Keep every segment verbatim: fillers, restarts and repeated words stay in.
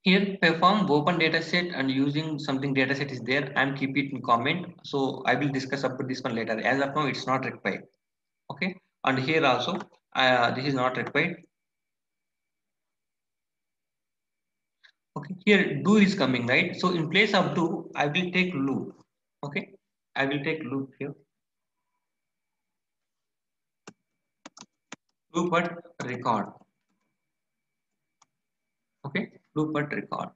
Here perform open data set and using something data set is there. I'm keep it in comment. So I will discuss about this one later. As of now, it's not required. Okay. And here also, uh, this is not required. Okay. Here do is coming, right? So in place of do, I will take loop. Okay. I will take loop here. Loop at record. Okay. Loop at record.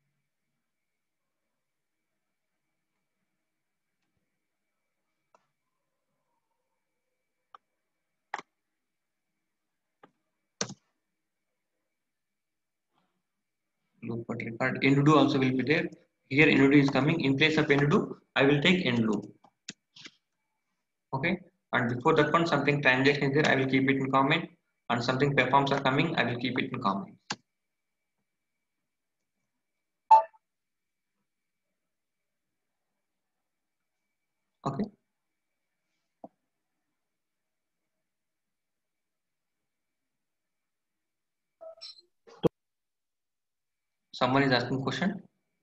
Loop at record. End do also will be there. Here end do is coming. In place of end do, I will take end loop. Okay. And before that one, something transaction is there. I will keep it in comment. And something performs are coming. I will keep it in comment. Okay. Someone is asking question.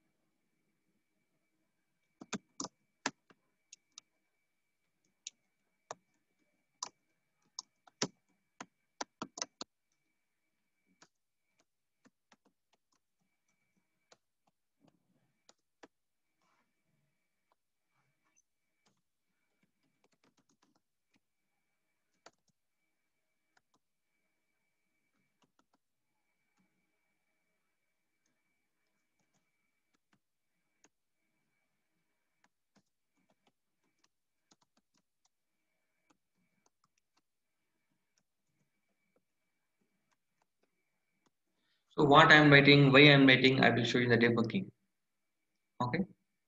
So what I am writing, why I am writing, I will show you in the debugging. Okay.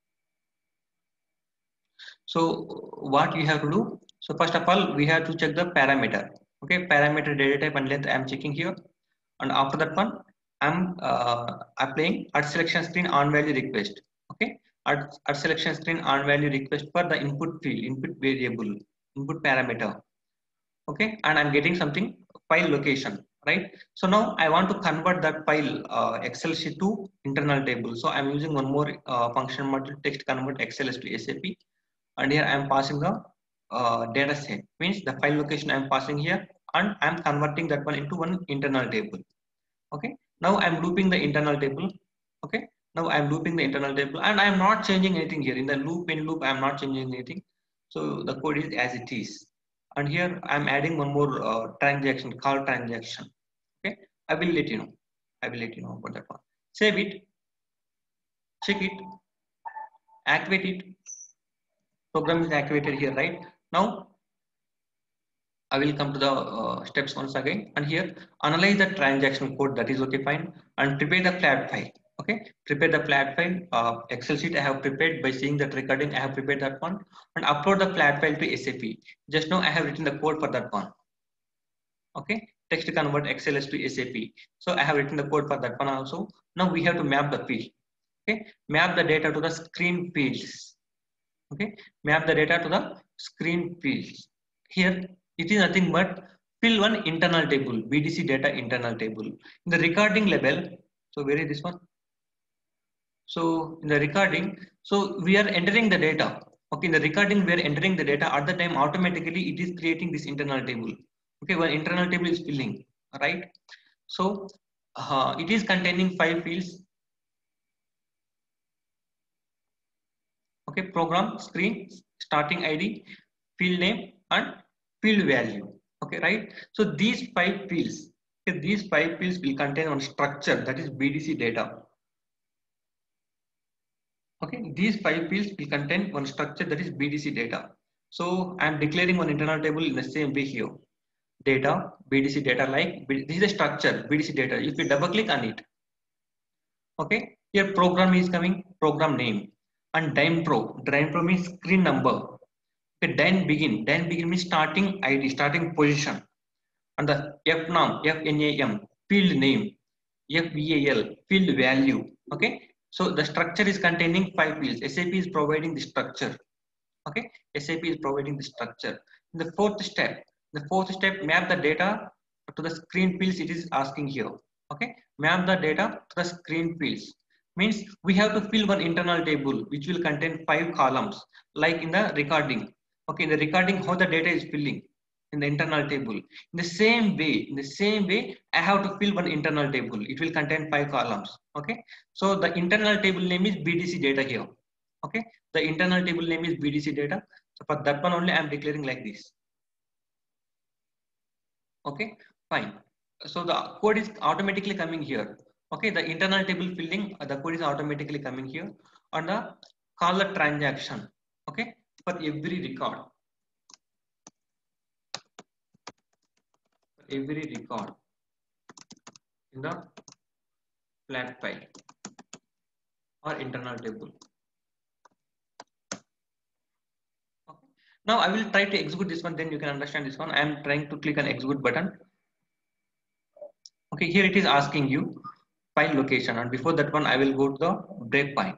So what you have to do? So first of all, we have to check the parameter. Okay, parameter data type and length I am checking here. And after that one, I'm uh, applying at selection screen on value request. Okay, at, at selection screen on value request for the input field, input variable, input parameter. Okay, and I'm getting something file location, right? So now I want to convert that file uh, Excel sheet to internal table. So I'm using one more uh, function module text convert X L S to S A P, and here I am passing the uh, data set, means the file location I am passing here, and I am converting that one into one internal table. Okay, now I am looping the internal table. Okay, now I am looping the internal table, and I am not changing anything here in the loop. In loop I am not changing anything, so the code is as it is. And here I am adding one more uh, transaction, call transaction. Okay, I will let you know. I will let you know about that one. Save it, check it, activate it. Program is activated here, right? Now I will come to the uh, steps once again, and here analyze the transaction code. That is okay, fine. And prepare the flat file. Okay, prepare the flat file. Uh, Excel sheet I have prepared by seeing that recording. I have prepared that one, and upload the flat file to S A P. Just now I have written the code for that one. Okay, text convert X L S to S A P. So I have written the code for that one also. Now we have to map the field. Okay, map the data to the screen fields. Okay, map the data to the screen fields. Here it is nothing but fill one internal table, B D C data internal table. In the recording level, so where is this one? So in the recording, so we are entering the data. Okay, in the recording we are entering the data. At the time automatically it is creating this internal table. Okay, one internal table is filling, right? So uh, it is containing five fields. Okay, program, screen, starting I D, field name, and field value. Okay, right? So these five fields, okay, these five fields will contain one structure, that is B D C data. Okay, these five fields will contain one structure, that is B D C data. So I am declaring one internal table in the same way here. Data, B D C data, like this is a structure, B D C data. If you double click on it, okay, here program is coming, program name, and DynPro. DynPro means screen number. Okay, then begin. Then begin means starting I D, starting position. And the F N A M, F N A M, field name, F V A L, field value. Okay. So the structure is containing five fields. S A P is providing the structure. Okay. S A P is providing the structure. In the fourth step, the fourth step, map the data to the screen fields it is asking here. Okay, map the data to the screen fields. Means we have to fill one internal table which will contain five columns, like in the recording. Okay, in the recording, how the data is filling in the internal table. In the same way, in the same way, I have to fill one internal table. It will contain five columns. Okay, so the internal table name is B D C data here. Okay, the internal table name is B D C data. So for that one only, I am declaring like this. Okay, fine. So the code is automatically coming here. Okay, the internal table filling, uh, the code is automatically coming here on the call the transaction. Okay, for every record, for every record in the flat file or internal table. Okay. Now I will try to execute this one, then you can understand this one. I am trying to click on execute button. Okay, here it is asking you file location, and before that one I will go to the breakpoint.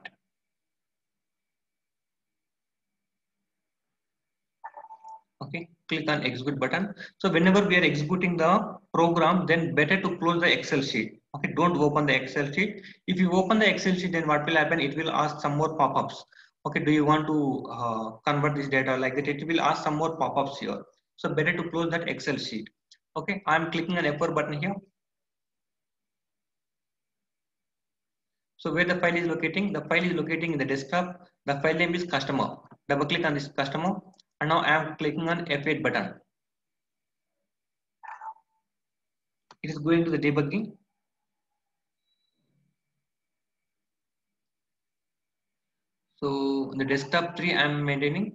Okay, click on execute button. So whenever we are executing the program, then better to close the Excel sheet. Okay, don't open the Excel sheet. If you open the Excel sheet, then what will happen? It will ask some more pop-ups. Okay, do you want to uh, convert this data like that? It will ask some more pop-ups here. So better to close that Excel sheet. Okay, I'm clicking on F four button here. So where the file is locating? The file is locating in the desktop. The file name is customer. Double click on this customer, and now I am clicking on F eight button. It is going to the debugging. So the desktop tree I am maintaining.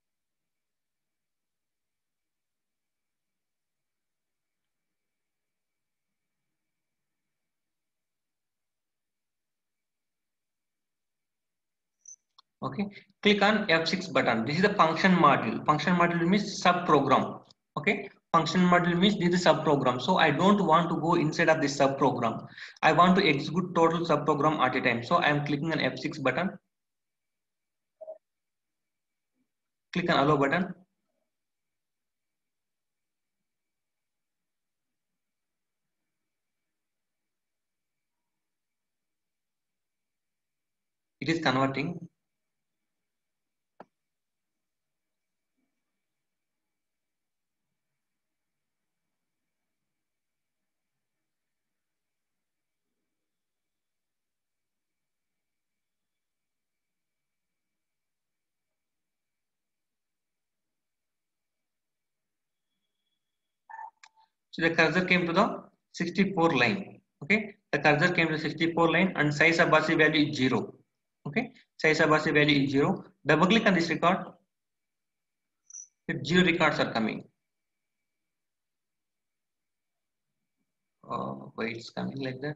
Okay, click on F six button. This is the function module. Function module means sub program. Okay, function module means this is sub program. So I don't want to go inside of this sub program. I want to execute total sub program at a time. So I am clicking on F six button. Click on allow button. It is converting. So the cursor came to the sixty-four line. Okay, the cursor came to sixty-four line and size of bus value is zero. Okay, size of bus value is zero. Double click on this record. If zero records are coming. Uh, why it's coming like that?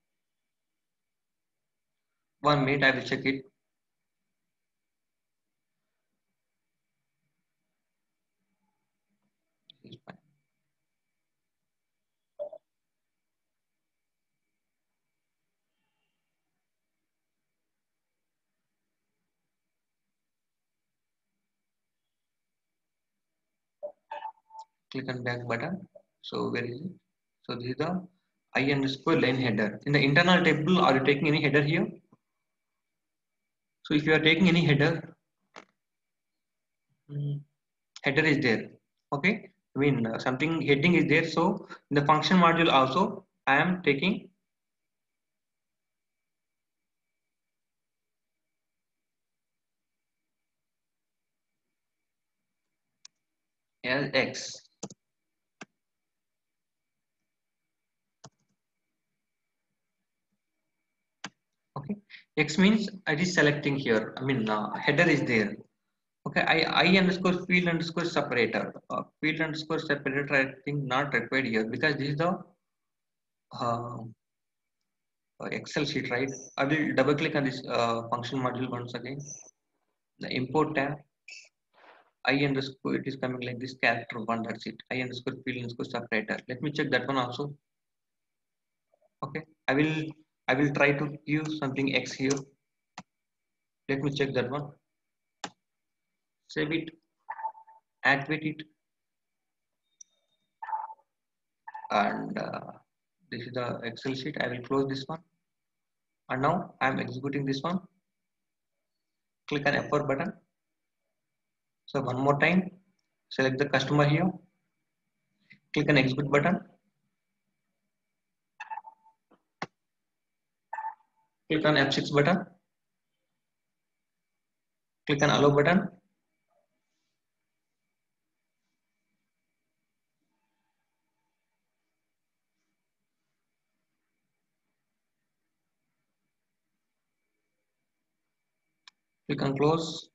One minute, I will check it. It's fine. Click on back button. So where is it? So this is the I underscore line header. In the internal table, are you taking any header here? So if you are taking any header, hmm, header is there. Okay, I mean uh, something heading is there. So in the function module also, I am taking as X. Okay, X means it is selecting here. I mean uh, header is there. Okay, I, I underscore field underscore separator. Uh, field underscore separator, I think not required here because this is the uh, uh, Excel sheet, right? I will double click on this uh, function module once again. The import tab, I underscore, it is coming like this character one, that's it. I underscore field underscore separator. Let me check that one also. Okay, I will, I will try to use something X here. Let me check that one. Save it, activate it, and uh, This is the Excel sheet. I will close this one. And now I am executing this one. Click on F four button. So one more time, select the customer here. Click on execute button. Click on F six button. Click on allow button. Click on close.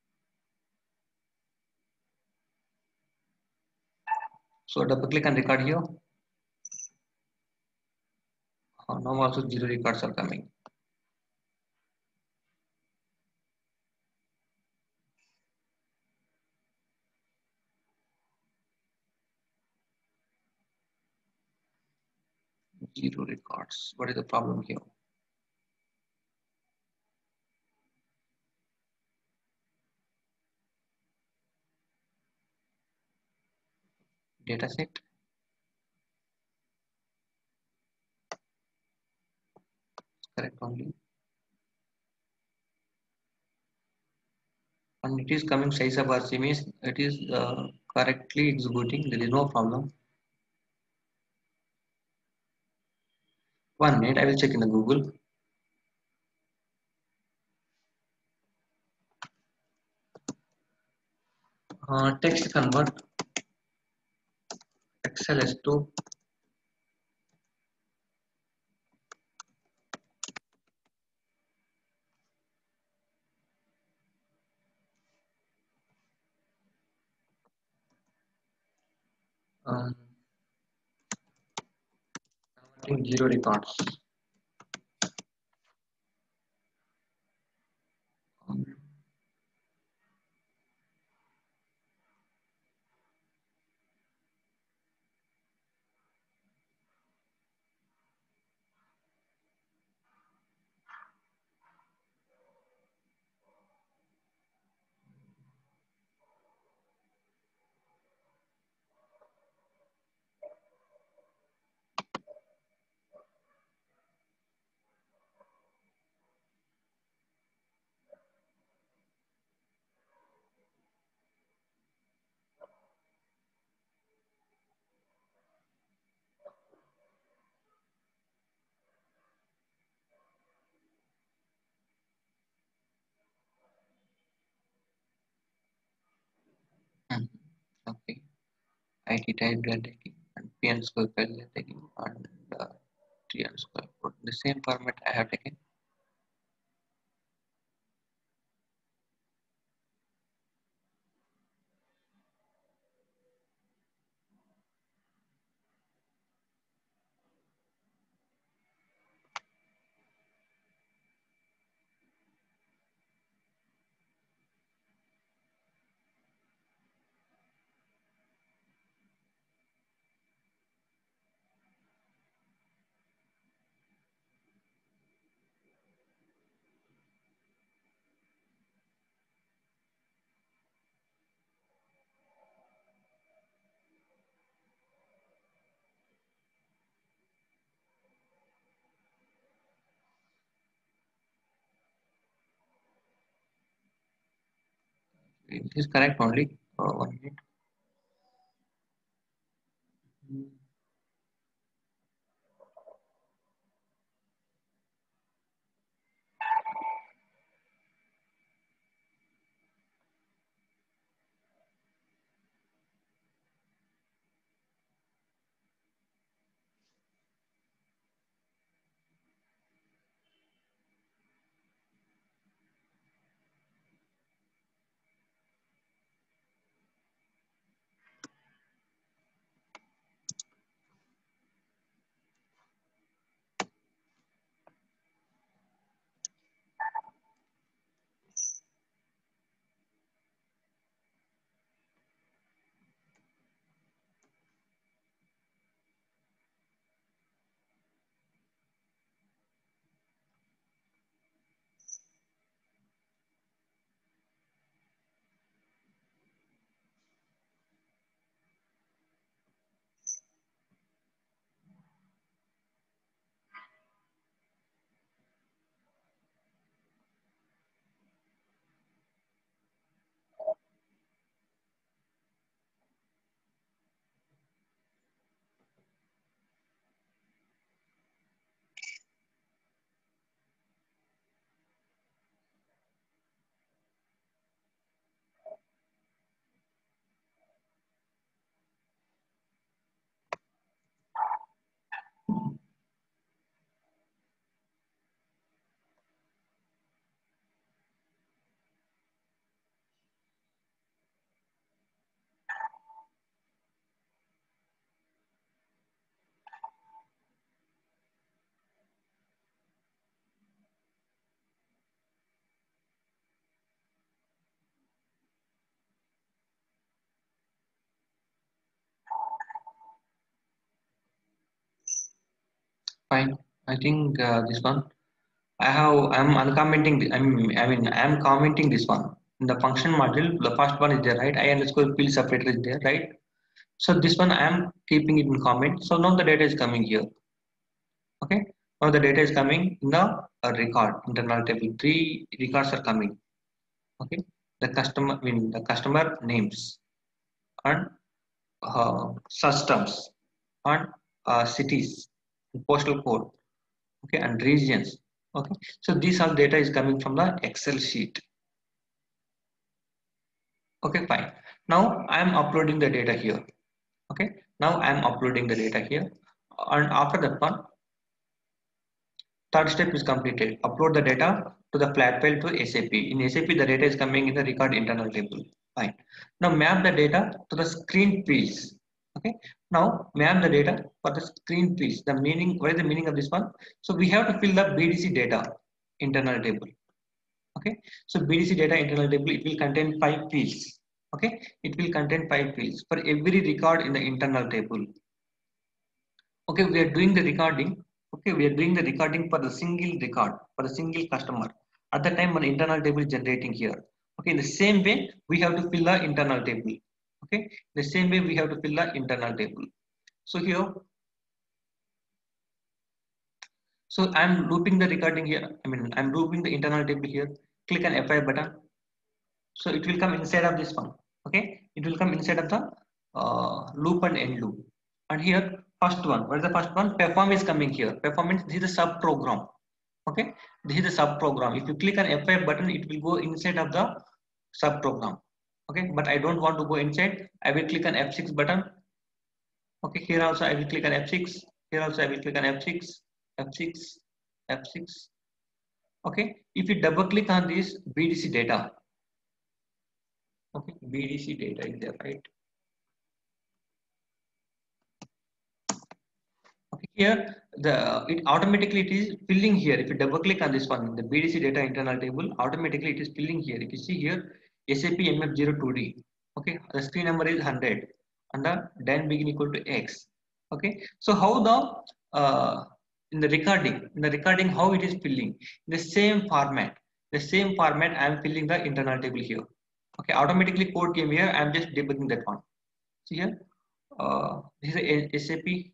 So double click and record here. Uh, now also zero records are coming. Zero records. What is the problem here? Data set. Correct only. And it is coming size of R C means it is uh, correctly executing. There is no problem. One minute, I will check in the Google. Uh, text convert X L S to um, zero records. Um, hmm, okay. I T type data tagging and P N square file data tagging and uh, T N square code. The same format I have taken. This is correct only. Uh, one minute. Hmm. Fine. I think uh, this one. I have. I'm uncommenting. The, I'm. I mean, I'm commenting this one in the function module. The first one is there, right? I underscore field separator is there, right? So this one I am keeping it in comment. So now the data is coming here. Okay. Now the data is coming in the uh, record internal table. Three records are coming. Okay. The customer. I mean the customer names and uh, systems and uh, cities, postal code, okay, and regions. Okay, so these all data is coming from the Excel sheet. Okay, fine. Now I am uploading the data here. Okay, now I am uploading the data here, and after that one, third step is completed. Upload the data to the flat file to S A P. In S A P, the data is coming in the record internal table. Fine. Now map the data to the screen fields. Okay. Now map the data for the screen fields. The meaning, what is the meaning of this one? So we have to fill the B D C data internal table. Okay. So B D C data internal table, it will contain five fields. Okay. It will contain five fields for every record in the internal table. Okay, we are doing the recording. Okay, we are doing the recording for the single record for a single customer. At the time, an internal table is generating here. Okay, in the same way, we have to fill the internal table. Okay, the same way we have to fill the internal table. So here, so I'm looping the recording here. I mean, I'm looping the internal table here. Click on F five button. So it will come inside of this one. Okay, it will come inside of the uh, loop and end loop. And here, first one. What is the first one? Perform is coming here. Performance. This is a sub program. Okay, this is the sub program. If you click on F five button, it will go inside of the sub program. Okay, but I don't want to go inside. I will click on F six button. Okay, here also I will click on F six. Here also I will click on F six, F six, F six. Okay, if you double click on this B D C data, okay, B D C data is there, right? Okay, here the it automatically it is filling here. If you double click on this one, the B D C data internal table, automatically it is filling here. If you see here, S A P M F zero two D. Okay, the screen number is one hundred and the then begin equal to X. Okay, so how the uh, in the recording, in the recording how it is filling in the same format, the same format I am filling the internal table here. Okay, automatically code came here. I am just debugging that one. See here, uh, this is a S A P.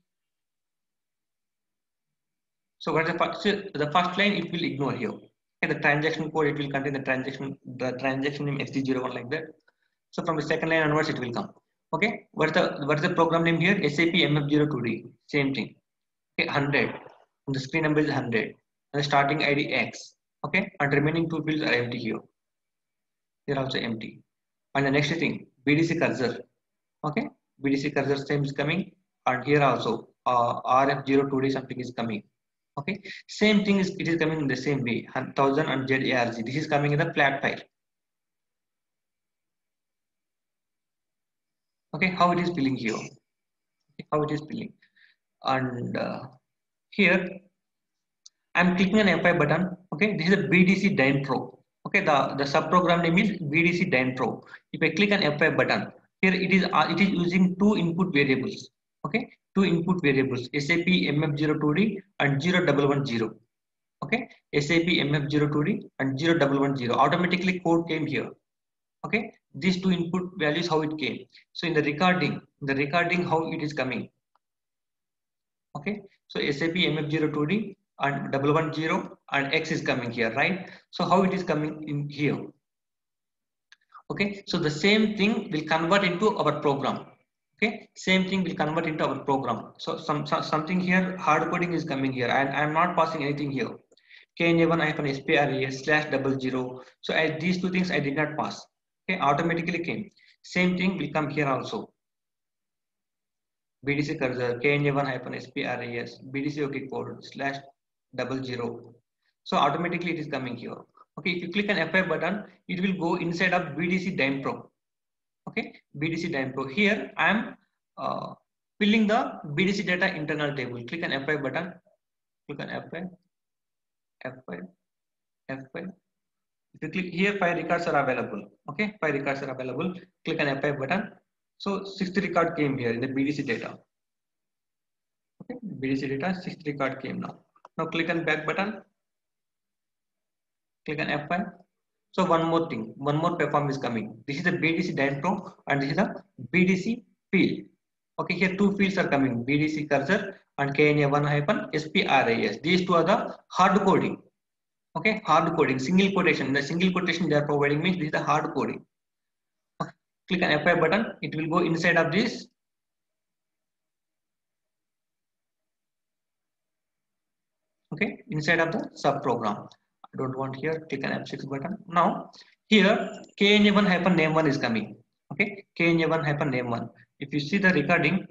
So what is the first, the first line it will ignore here. Okay, the transaction code it will contain the transaction the transaction name X D zero one like that. So from the second line onwards it will come. Okay, what is the what is the program name here? S A P M F zero two D. Same thing. Okay, one hundred. And the screen number is one hundred. And the starting I D X. Okay, and remaining two fields are empty here. They are also empty. And the next thing B D C cursor. Okay, B D C cursor same is coming. And here also uh, R F zero two D something is coming. Okay, same thing is it is coming in the same way. one thousand and Z A R Z. This is coming in the flat file. Okay, how it is filling here. Okay, how it is filling. And uh, here I'm clicking on F five button. Okay, this is a B D C Dyne Pro. Okay, the, the sub program name is B D C Dyne Pro. If I click on F five button, here it is uh, it is using two input variables. Okay, two input variables S A P M F zero two D and zero one one zero. Okay, S A P M F zero two D and zero one one zero. Automatically code came here. Okay, these two input values how it came. So in the recording, the recording how it is coming. Okay, so S A P M F zero two D and one one zero and X is coming here, right? So how it is coming in here? Okay, so the same thing will convert into our program. Okay, same thing will convert into our program. So some, some something here hard coding is coming here, and I am not passing anything here. K N A one hyphen S P R A S slash double zero. So I, these two things I did not pass. Okay, automatically came. Same thing will come here also. B D C cursor K N A one hyphen S P R A S B D C OK code slash double zero. So automatically it is coming here. Okay, if you click on F five button, it will go inside of B D C Dyne Pro. Okay, B D C Dyne Pro. Here I am uh, filling the B D C data internal table. Click on F five button. Click on F five. F five. F five. If you click here, five records are available. Okay, five records are available. Click on F five button. So sixth record came here in the B D C data. Okay, B D C data sixth record came now. Now click on back button, click on F five. So one more thing, one more perform is coming. This is the B D C dentro and this is the B D C field. Okay, here two fields are coming, B D C cursor and K N A one hyphen S P R A S. These two are the hard coding. Okay, hard coding, single quotation. The single quotation they are providing means this is the hard coding. Okay, click on F five button, it will go inside of this. Okay, inside of the sub program. I don't want here, click on F six button. Now here K N A one hyphen name one is coming. Okay, K N A one hyphen name one. If you see the recording,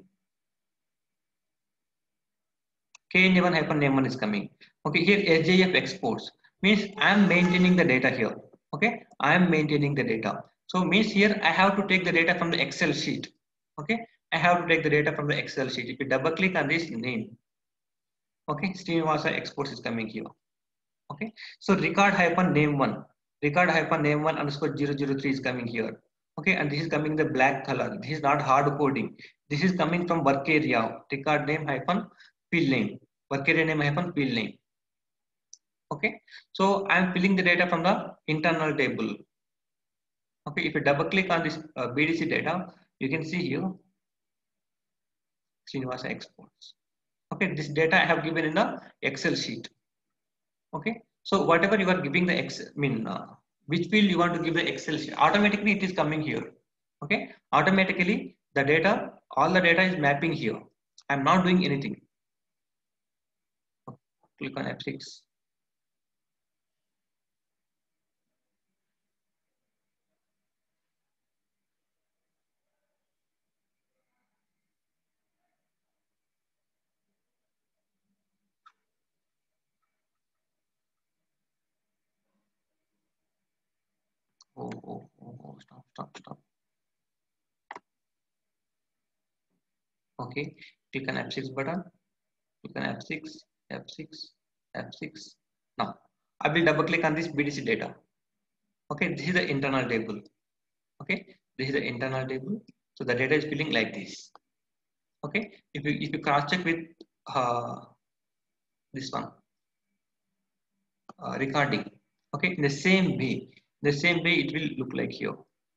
K N A one hyphen name one is coming. Okay, here S J F exports means I am maintaining the data here. Okay, I am maintaining the data. So means here I have to take the data from the Excel sheet. Okay, I have to take the data from the Excel sheet. If you double click on this name, okay, Srinivasa exports is coming here. Okay, so record hyphen name one, record hyphen name one underscore zero zero three is coming here. Okay, and this is coming in the black color. This is not hard coding. This is coming from work area. Record name hyphen field name. Work area name hyphen field name. Okay, so I am filling the data from the internal table. Okay, if you double click on this uh, B D C data, you can see here Srinivasa exports. Okay, this data I have given in the Excel sheet. Okay, so whatever you are giving the Excel, I mean, uh, which field you want to give the Excel sheet, automatically it is coming here. Okay, automatically the data, all the data is mapping here. I am not doing anything. Okay, click on F six. Oh, oh, oh, oh, stop, stop, stop. Okay, click on F six button, click on F six, F six, F six. Now, I will double click on this B D C data. Okay, this is the internal table. Okay, this is the internal table. So the data is filling like this. Okay, if you if you cross check with uh, this one uh, recording, okay, in the same way, the same way it will look like here.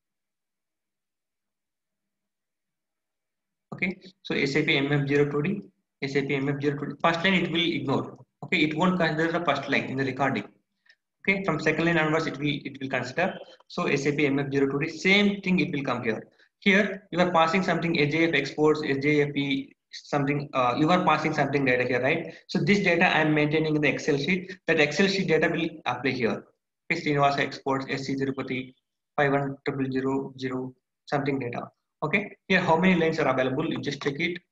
Okay, so S A P M F zero two D, S A P M F zero two D, first line it will ignore. Okay, it won't consider the first line in the recording. Okay, from second line onwards it will it will consider. So S A P M F zero two D, same thing it will come here. Here you are passing something S J F exports, S J F E something, uh, you are passing something data here, right? So this data I am maintaining in the Excel sheet. That Excel sheet data will apply here. Okay, Srinivasa exports S C Tirupati five one zero zero zero something data. Okay, here how many lines are available? You just check it.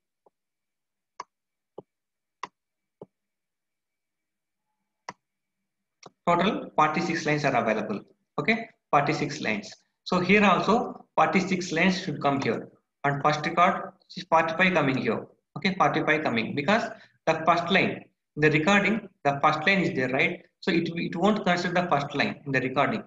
Total forty-six lines are available. Okay, forty-six lines. So here also forty-six lines should come here. And first record is forty-five coming here. Okay, forty-five coming because the first line in the recording, the first line is there, right? So it, it won't consider the first line in the recording.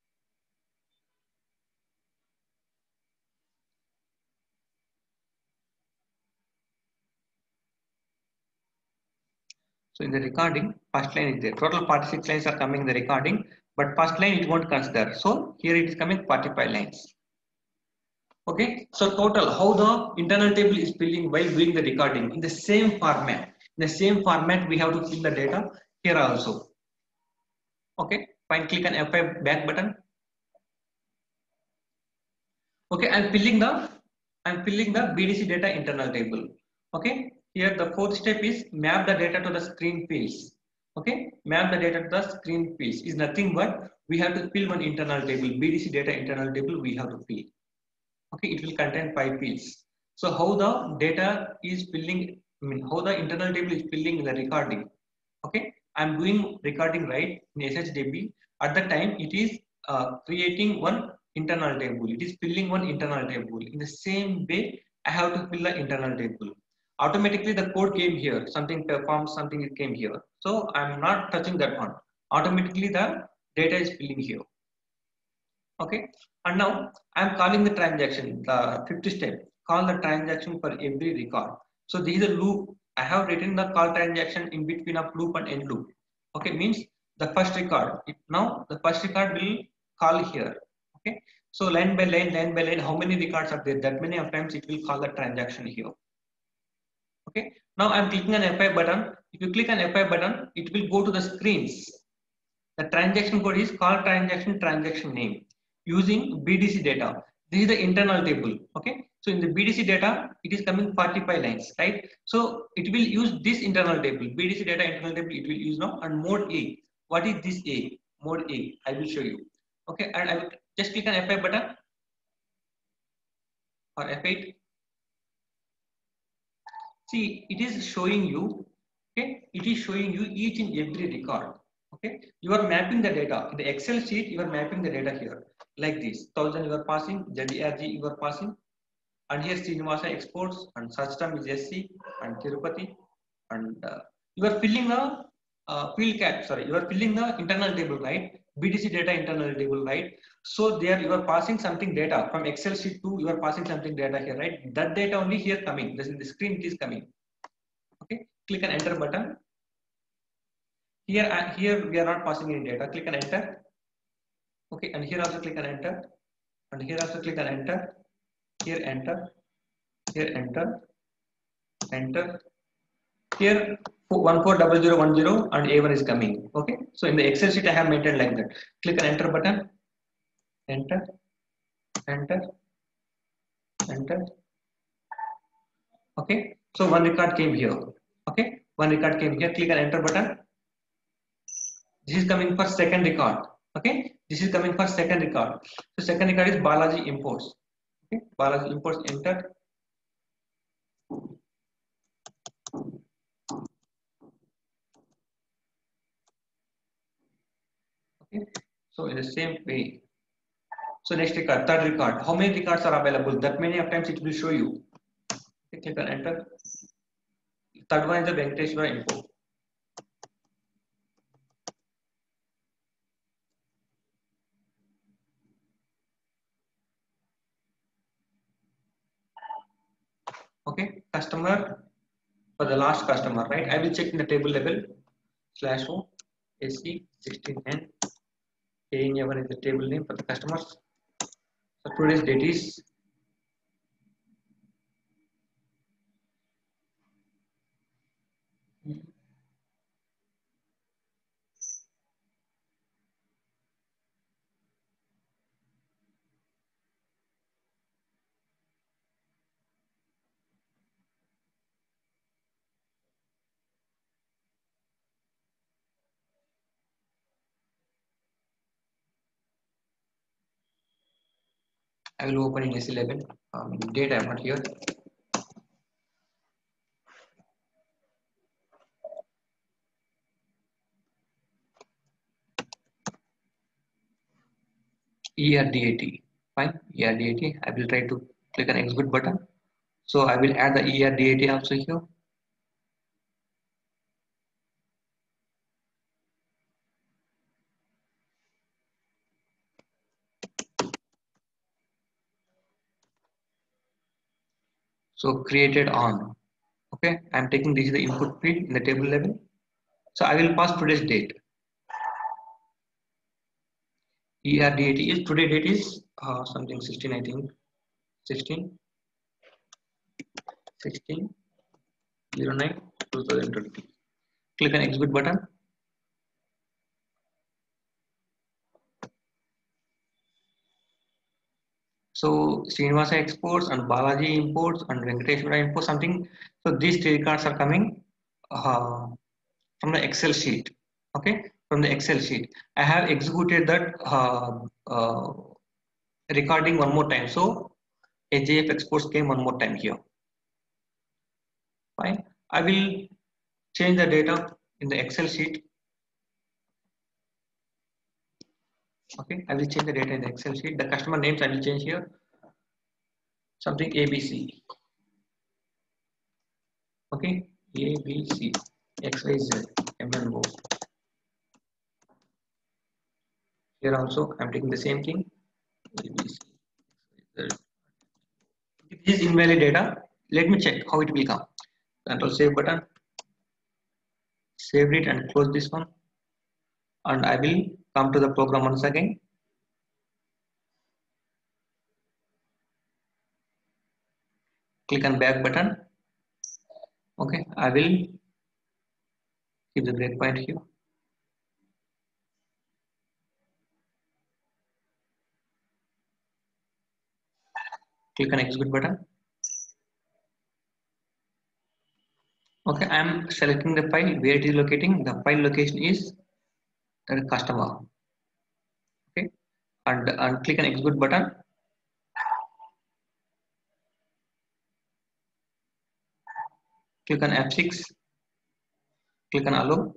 So in the recording, first line is there. Total forty-six lines are coming in the recording, but first line it won't consider. So here it is coming forty-five lines. Okay, so total how the internal table is filling while doing the recording in the same format. In the same format, we have to fill the data here also. Okay, fine. Click on F five back button. Okay, I'm filling the I'm filling the B D C data internal table. Okay, here the fourth step is map the data to the screen fields. Okay, map the data to the screen fields is nothing but we have to fill one internal table. B D C data internal table we have to fill. Okay, it will contain five fields. So how the data is filling, I mean how the internal table is filling in the recording. Okay, I'm doing recording right in S H D B. At the time it is uh, creating one internal table. It is filling one internal table. In the same way, I have to fill the internal table. Automatically the code came here. Something performs, something it came here. So I'm not touching that one. Automatically the data is filling here. Okay, and now I'm calling the transaction, the fifth step, call the transaction for every record. So this is a loop I have written the call transaction in between of loop and end loop. Okay, means the first record. It, now the first record will call here. Okay, so line by line, line by line, how many records are there? That many of times it will call the transaction here. Okay, now I'm clicking on F five button. If you click on F five button, it will go to the screens. The transaction code is call transaction transaction name using B D C data. This is the internal table. Okay, so in the B D C data, it is coming forty-five lines, right? So it will use this internal table, B D C data internal table. It will use now and mode A. What is this A? Mode A. I will show you. Okay, and I will just click on F five button or F eight. See, it is showing you. Okay, it is showing you each and every record. Okay, you are mapping the data in the Excel sheet. You are mapping the data here like this. Thousand you are passing, Z R G you are passing, and here Srinivasa exports and search term is S C and Tirupati, and uh, you are filling the uh, field cap. Sorry, you are filling the internal table, right? B D C data internal table, right? So there you are passing something data from Excel sheet to you are passing something data here, right? That data only here coming. This in the screen it is coming. Okay, click on enter button. Here, uh, here we are not passing any data. Click on enter. Okay, and here also click on enter. And here also click on enter. Here enter. Here enter. Enter. Here one four zero zero one zero and A one is coming. Okay, so in the Excel sheet I have maintained like that. Click on enter button. Enter. Enter. Enter. Okay, so one record came here. Okay, one record came here. Click on enter button. This is coming for second record. Okay, this is coming for second record. So second record is Balaji imports. Okay, Balaji imports enter. Okay, so in the same way. So next record, third record. How many records are available? That many of times it will show you. Okay, click on enter. Third one is the Venkateshwara import. Okay, customer for the last customer, right? I will check in the table level slash O S C sixteen N. K N A one is the table name for the customers. So today's date is I will open in S eleven. Um, date I am not here. E R D A T. Fine. E R D A T. I will try to click on execute button. So I will add the E R D A T also here. So created on. Okay, I am taking this is the input field in the table level. So I will pass today's date. E R D A T is today date is uh, something sixteen, I think. sixteen, sixteen, oh nine, twenty twenty. Click on execute button. So Srinivasa exports and Balaji imports and Venkateshwara imports something. So these three records are coming uh, from the Excel sheet. Okay, from the Excel sheet. I have executed that uh, uh, recording one more time. So A J F exports came one more time here. Fine. I will change the data in the Excel sheet. Okay, I will change the data in the Excel sheet. The customer names I will change here. Something A B C. Okay, A B C, X Y Z, M N O. Here also I'm taking the same thing. A B C. This is invalid data. Let me check how it will come. Control save button. saved it and close this one, and I will come to the program once again. Click on back button. Okay, I will keep the breakpoint here. Click on execute button. Okay, I am selecting the file where it is locating. The file location is the customer. Okay, and, and click on execute button. Click on F six. Click on allow.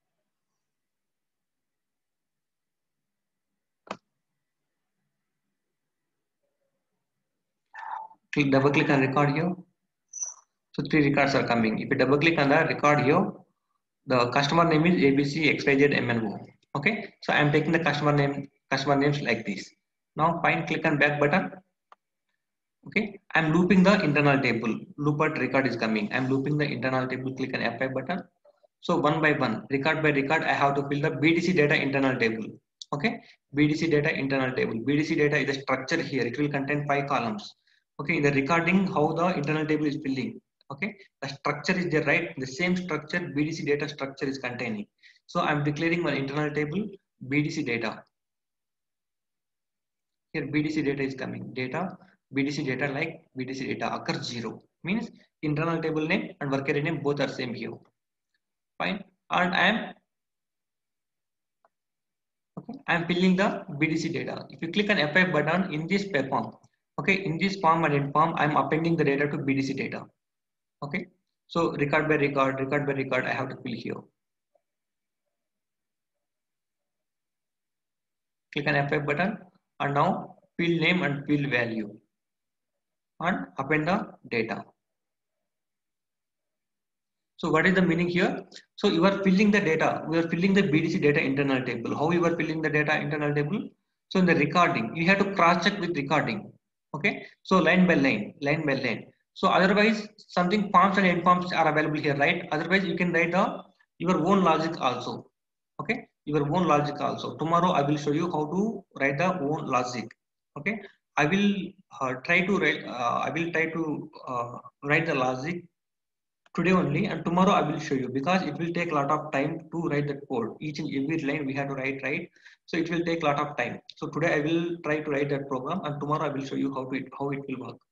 Click, double click on record here. So three records are coming. If you double click on the record here, the customer name is A B C X Y Z M N O. Okay, so I am taking the customer name, customer names like this. Now fine, click on back button. Okay, I am looping the internal table. Looped record is coming. I am looping the internal table. Click on F five button. So one by one, record by record, I have to fill the B D C data internal table. Okay, B D C data internal table. B D C data is a structure here. It will contain five columns. Okay, in the recording, how the internal table is filling. Okay, the structure is there, right? The same structure B D C data structure is containing. So I'm declaring my internal table B D C data. Here B D C data is coming. Data B D C data like B D C data occurs zero, means internal table name and worker name both are same here. Fine, and I am okay, I am filling the B D C data. If you click on F five button in this form, okay, in this form and in form, I am appending the data to B D C data. Okay, so record by record, record by record, I have to fill here. Click on F five button and now field name and field value and append the data. So what is the meaning here? So you are filling the data. We are filling the B D C data internal table. How you are filling the data internal table? So in the recording, you have to cross check with recording. Okay. So line by line, line by line. So otherwise, something forms and end forms are available here, right? Otherwise, you can write the your own logic also. Okay, your own logic also. Tomorrow I will show you how to write the own logic. Okay, I will uh, try to write. Uh, I will try to uh, write the logic today only, and tomorrow I will show you, because it will take a lot of time to write that code. Each and every line we have to write, right? So it will take a lot of time. So today I will try to write that program, and tomorrow I will show you how to it how it will work.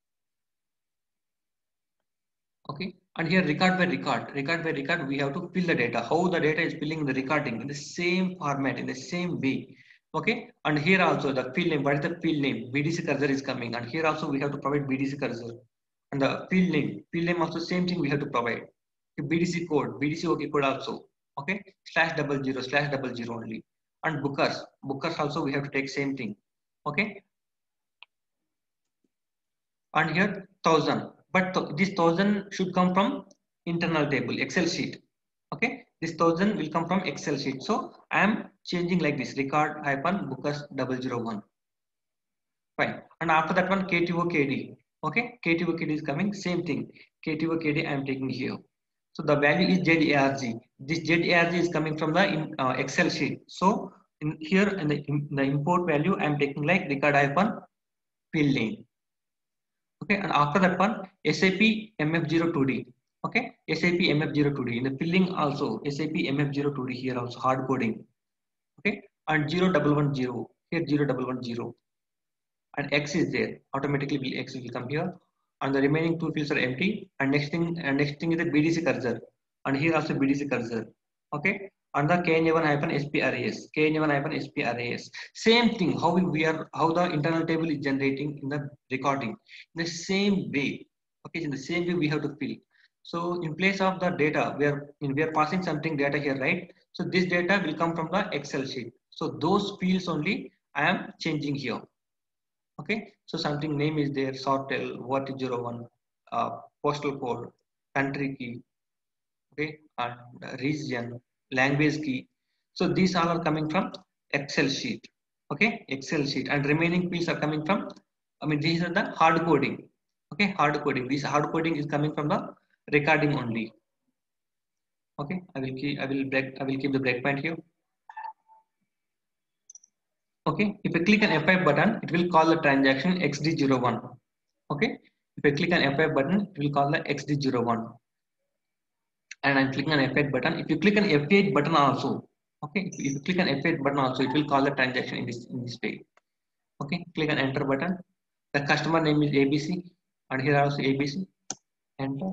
Okay, and here record by record, record by record, we have to fill the data. How the data is filling in the recording in the same format, in the same way. Okay, and here also the field name. What is the field name? B D C cursor is coming, and here also we have to provide B D C cursor. And the field name, field name also same thing we have to provide. B D C code, B D C OK code also. Okay, slash double zero, slash double zero only. And bookers, bookers also we have to take same thing. Okay, and here thousand, but th this thousand should come from internal table, Excel sheet. Okay, this thousand will come from Excel sheet. So I am changing like this: record hyphen bookers double zero one. Fine, and after that one K T O K D. Okay, K T O K D is coming, same thing. K T O K D I am taking here. So the value is Z A R G. This Z A R G is coming from the in, uh, Excel sheet. So in here in the, in the import value, I am taking like record hyphen field name. Okay, and after that one, S A P M F zero two D. Okay, S A P M F zero two D. In the filling also, S A P M F zero two D here also hard coding. Okay, and zero double one zero here zero double one zero. And X is there. Automatically will X will come here. And the remaining two fields are empty. And next thing, and next thing is the B D C cursor. And here also B D C cursor. Okay. And the K N A one hyphen S P R A S. K N A one hyphen S P R A S. Same thing. How we are, how the internal table is generating in the recording. In the same way. Okay. In the same way we have to fill. So in place of the data, we are in, we are passing something data here, right? So this data will come from the Excel sheet. So those fields only I am changing here. Okay, so something name is there, sortel, what is zero one, uh, postal code, country key, okay, and region, language key. So these all are coming from Excel sheet. Okay, Excel sheet, and remaining fields are coming from, I mean, these are the hard coding. Okay, hard coding. This hard coding is coming from the recording only. Okay, I will keep I will break I will keep the breakpoint here. Okay, if I click on F five button, it will call the transaction X D zero one. Okay, if I click on F five button, it will call the X D zero one. And I'm clicking on F eight button. If you click on F eight button also, okay, if you click on F eight button also, it will call the transaction in this in this way. Okay, click on enter button. The customer name is A B C, and here also A B C. Enter.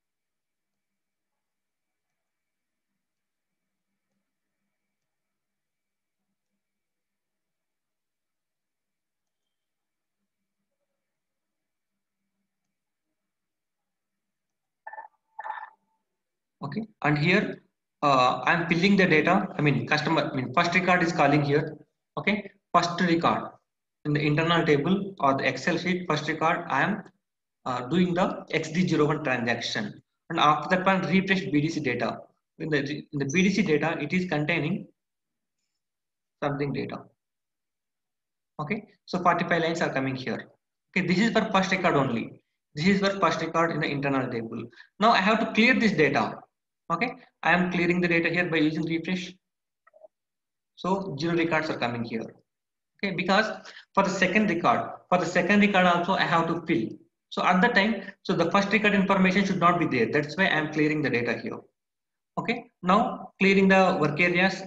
Okay, and here uh, I'm filling the data. I mean, customer. I mean, first record is calling here. Okay, first record in the internal table or the Excel sheet. First record I am uh, doing the X D zero one transaction, and after that one refresh B D C data. In the in the B D C data, it is containing something data. Okay, so forty-five lines are coming here. Okay, this is for first record only. This is for first record in the internal table. Now I have to clear this data. Okay, I am clearing the data here by using refresh. So zero records are coming here. Okay, because for the second record, for the second record also I have to fill. So at the time, so the first record information should not be there. That's why I am clearing the data here. Okay, now clearing the work areas.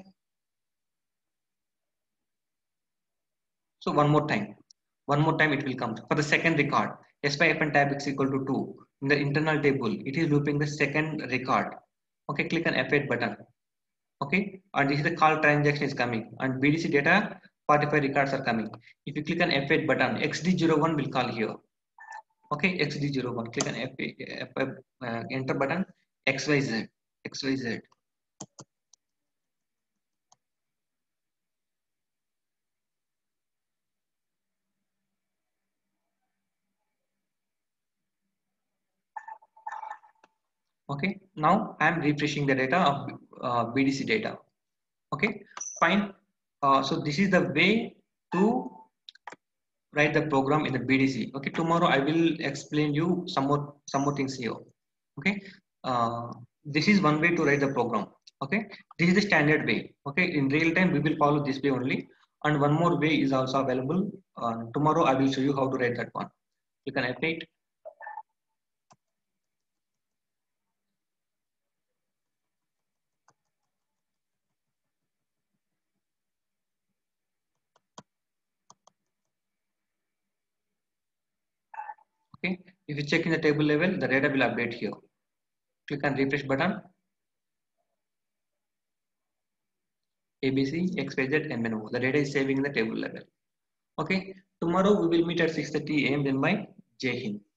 So one more time, one more time it will come for the second record. S Y F N tab is equal to two. In the internal table, it is looping the second record. Okay, click on F eight button. Okay, and this is the call transaction is coming, and B D C data forty-five records are coming. If you click on F eight button, X D zero one will call here. Okay, X D zero one. Click on F eight, F five, uh, enter button. X Y Z. X Y Z. Okay, now I am refreshing the data of uh, B D C data. Okay, fine. Uh, so this is the way to write the program in the B D C. Okay, tomorrow I will explain you some more some more things here. Okay, uh, this is one way to write the program. Okay, this is the standard way. Okay, in real time we will follow this way only. And one more way is also available. Uh, tomorrow I will show you how to write that one. You can F eight. Okay, if you check in the table level, the data will update here. Click on refresh button. A B C, X Y Z, M N O. The data is saving in the table level. Okay, tomorrow we will meet at six thirty A M then by Jai Hind.